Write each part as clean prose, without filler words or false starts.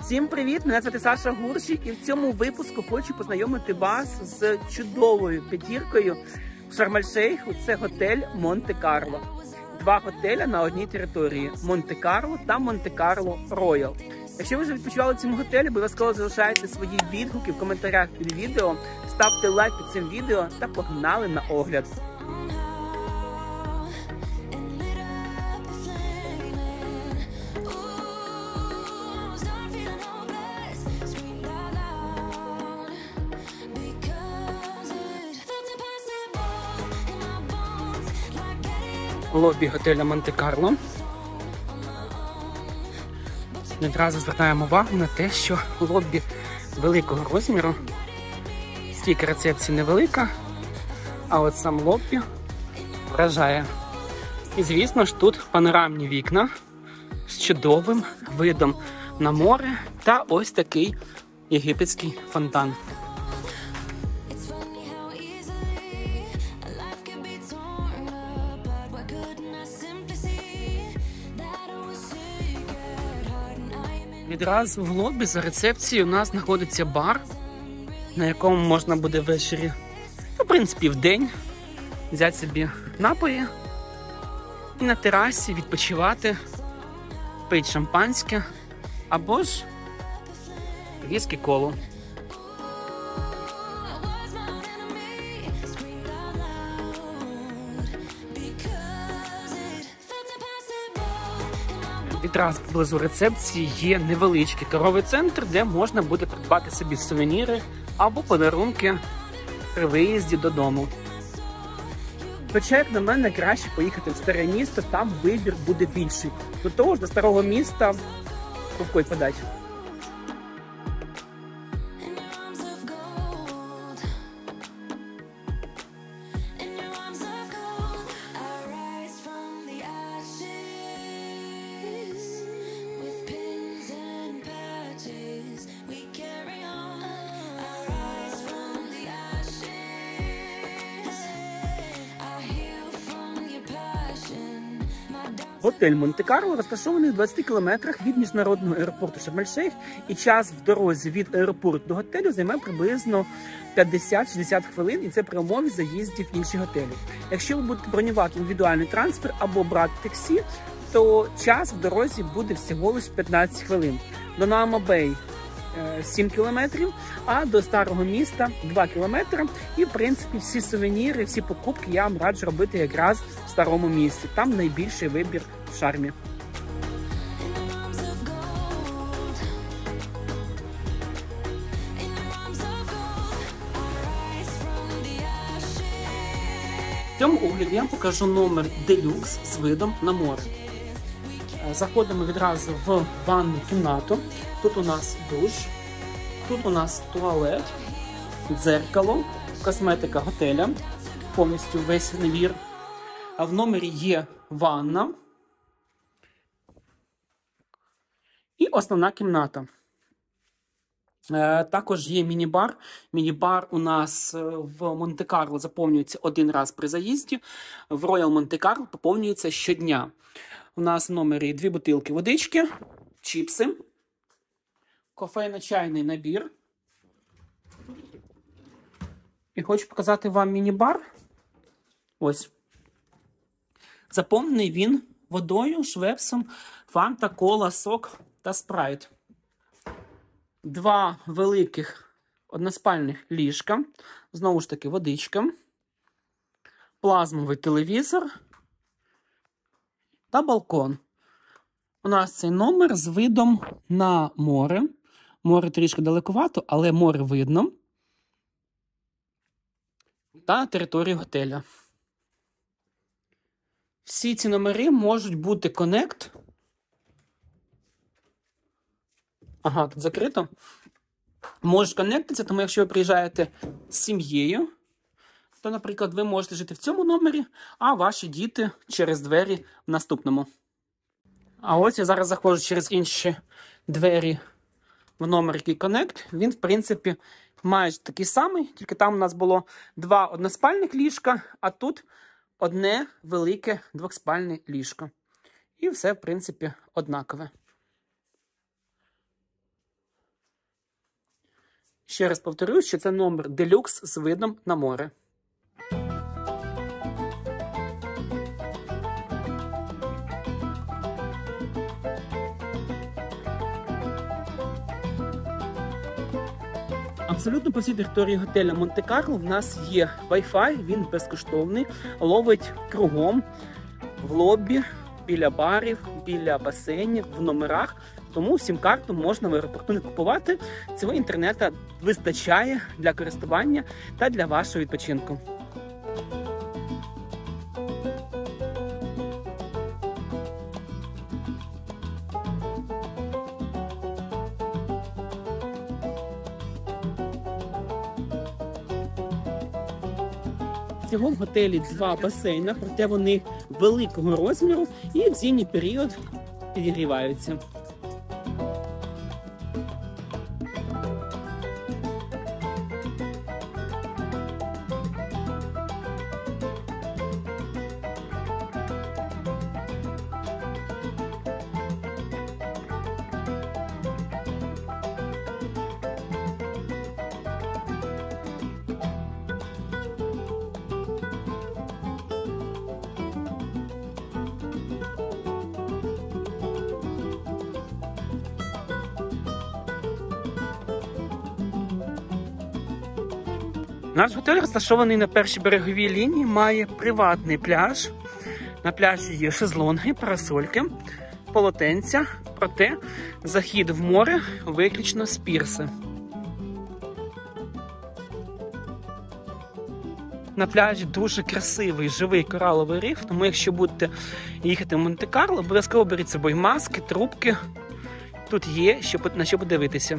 Всім привіт! Мене звати Саша Гурші, і в цьому випуску хочу познайомити вас з чудовою п'ятіркою в Шарм-ель-Шейху. Це готель Монте-Карло. Два готеля на одній території – Монте-Карло та Монте-Карло Роял. Якщо ви вже відпочивали в цьому готелі, обов'язково залишайте свої відгуки в коментарях під відео, ставте лайк під цим відео та погнали на огляд. Лобі готеля Монте-Карло. Відразу звертаємо увагу на те, що лобі великого розміру, стійка рецепції невелика, а от сам лобі вражає. І звісно ж тут панорамні вікна з чудовим видом на море та ось такий єгипетський фонтан. Відразу в лобі за рецепцією у нас знаходиться бар, на якому можна буде ввечері, в принципі, в день взяти собі напої і на терасі відпочивати, пити шампанське або ж віскі колу. Відразу поблизу рецепції є невеличкий торговий центр, де можна буде придбати собі сувеніри або подарунки при виїзді додому. Хоча, як на мене, краще поїхати в старе місто, там вибір буде більший. До того ж, до старого міста рукою подать. Готель Монте-Карло розташований в 20 кілометрах від міжнародного аеропорту Шарм-ель-Шейх, і час в дорозі від аеропорту до готелю займе приблизно 50-60 хвилин, і це при умові заїздів в інші готелі. Якщо ви будете бронювати індивідуальний трансфер або брати таксі, то час в дорозі буде всього лише 15 хвилин. До Наама-Бей 7 кілометрів, а до старого міста 2 кілометри. І, в принципі, всі сувеніри, всі покупки я вам раджу робити якраз в старому місті. Там найбільший вибір в Шармі. В цьому огляді я вам покажу номер делюкс з видом на море. Заходимо відразу в ванну кімнату. Тут у нас душ, тут у нас туалет, дзеркало, косметика готеля, повністю весь набір. А в номері є ванна і основна кімната. Також є міні-бар. Міні-бар у нас в Монте-Карло заповнюється один раз при заїзді, в Роял Монте-Карло поповнюється щодня. У нас в номері 2 бутилки водички, чіпси, кофейно-чайний набір. І хочу показати вам міні-бар. Ось. Заповнений він водою, швепсом, фанта, кола, сок та спрайт. 2 великих односпальних ліжка. Знову ж таки водичка. Плазмовий телевізор. Та балкон. У нас цей номер з видом на море. Море трішки далекувато, але море видно. Та територію готеля. Всі ці номери можуть бути Connect. Ага, тут закрито. Можуть коннектитися, тому якщо ви приїжджаєте з сім'єю, то, наприклад, ви можете жити в цьому номері, а ваші діти через двері в наступному. А ось я зараз заходжу через інші двері в номер, який Connect. Він, в принципі, майже такий самий, тільки там у нас було 2 односпальних ліжка, а тут одне велике двохспальне ліжко. І все, в принципі, однакове. Ще раз повторюю, що це номер делюкс з видом на море. Абсолютно по всій території готеля Монте-Карло в нас є Wi-Fi, він безкоштовний, ловить кругом, в лобі, біля барів, біля басейнів, в номерах. Тому сім-карту можна в аеропорту не купувати. Цього інтернету вистачає для користування та для вашого відпочинку. Всього в готелі 2 басейни, проте вони великого розміру і в зимній період підігріваються. Наш готель розташований на першій береговій лінії, має приватний пляж. На пляжі є шезлонги, парасольки, полотенця, проте захід в море виключно з пірси. На пляжі дуже красивий живий кораловий риф, тому якщо будете їхати в Монте-Карло, обов'язково беріть з собою маски, трубки. Тут є на що подивитися.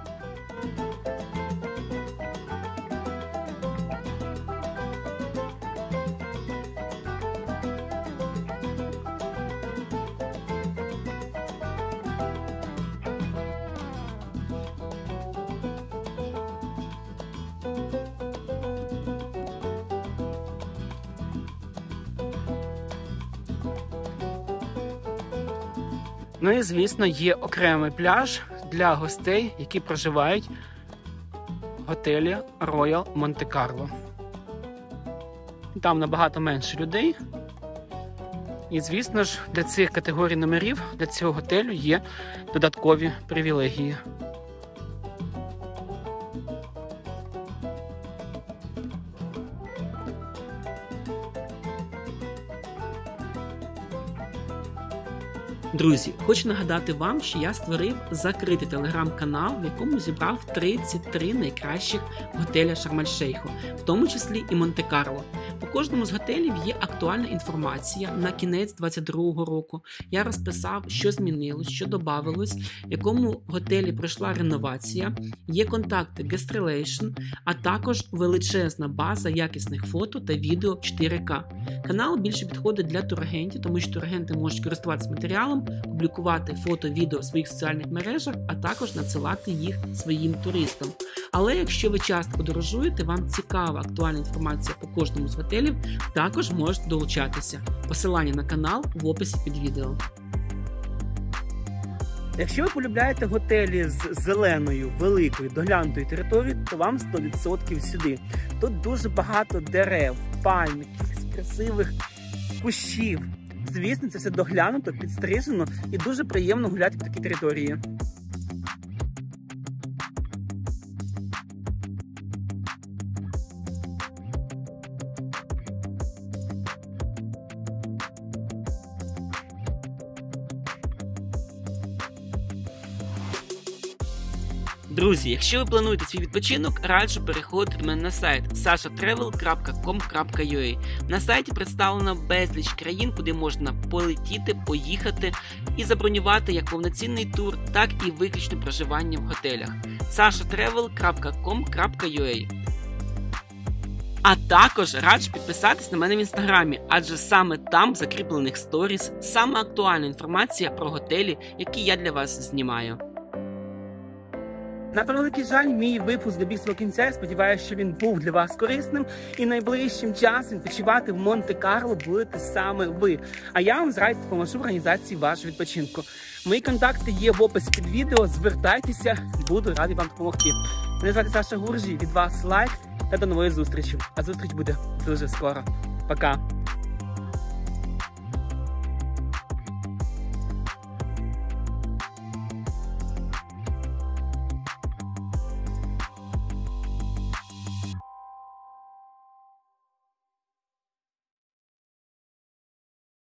Ну і, звісно, є окремий пляж для гостей, які проживають в готелі Royal Монте-Карло. Там набагато менше людей. І, звісно ж, для цих категорій номерів, для цього готелю є додаткові привілегії. Друзі, хочу нагадати вам, що я створив закритий телеграм-канал, в якому зібрав 33 найкращих готеля Шарм-ель-Шейху, в тому числі і Монте-Карло. По кожному з готелів є актуальна інформація на кінець 2022 року. Я розписав, що змінилось, що додавалось, в якому готелі пройшла реновація, є контакти Guest Relation, а також величезна база якісних фото та відео 4К. Канал більше підходить для турагентів, тому що турагенти можуть користуватися матеріалом, публікувати фото, відео в своїх соціальних мережах, а також надсилати їх своїм туристам. Але якщо ви часто подорожуєте, вам цікава актуальна інформація по кожному з готелів, також можете долучатися. Посилання на канал в описі під відео. Якщо ви полюбляєте готелі з зеленою, великою, доглянутою територією, то вам 100% сюди. Тут дуже багато дерев, пальм, красивих кущів. Звісно, це все доглянуто, підстрижено і дуже приємно гуляти по такій території. Друзі, якщо ви плануєте свій відпочинок, раджу переходити до мене на сайт sashatravel.com.ua. На сайті представлено безліч країн, куди можна полетіти, поїхати і забронювати як повноцінний тур, так і виключне проживання в готелях. sashatravel.com.ua. А також раджу підписатись на мене в інстаграмі, адже саме там в закріплених сторіс саме актуальна інформація про готелі, які я для вас знімаю. На превеликий жаль, мій випуск добіг свого кінця. Я сподіваюся, що він був для вас корисним. І найближчим часом відпочивати в Монте-Карло будете саме ви. А я вам з радістю допоможу в організації вашого відпочинку. Мої контакти є в описі під відео. Звертайтеся, буду радий вам допомогти. Мене звати Саша Гуржій. Від вас лайк та до нової зустрічі. А зустріч буде дуже скоро. Пока!